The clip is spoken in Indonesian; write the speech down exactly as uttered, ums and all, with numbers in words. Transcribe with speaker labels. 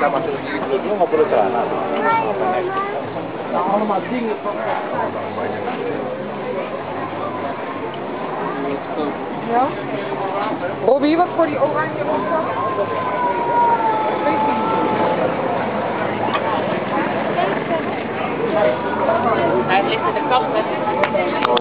Speaker 1: Ja, maar die bloed op de traan.
Speaker 2: Nou, allemaal dingen van...
Speaker 3: Ja? Robbie, wat voor die oranje opslag?